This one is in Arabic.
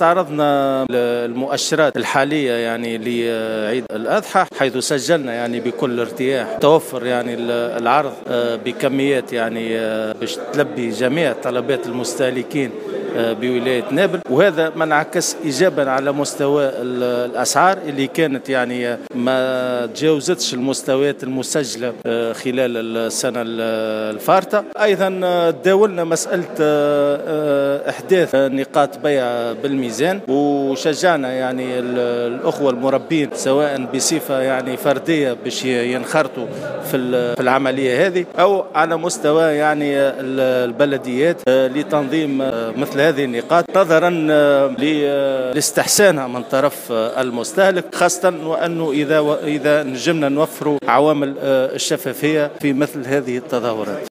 استعرضنا المؤشرات الحالية يعني لعيد الأضحى، حيث سجلنا يعني بكل ارتياح توفر يعني العرض بكميات يعني باش تلبي جميع طلبات المستهلكين بولاية نابل، وهذا ما انعكس إيجابا على مستوى الأسعار اللي كانت يعني ما تجاوزتش المستويات المسجلة خلال السنة الفارطة. أيضا تداولنا مسألة إحداث نقاط بيع بالميزان، وشجعنا يعني الأخوة المربين سواء بصفة يعني فردية باش ينخرطوا في العملية هذه، أو على مستوى يعني البلديات لتنظيم مثل هذه النقاط نظرا لاستحسانها من طرف المستهلك، خاصة وأنه إذا نجمنا نوفروا عوامل الشفافية في مثل هذه التظاهرات.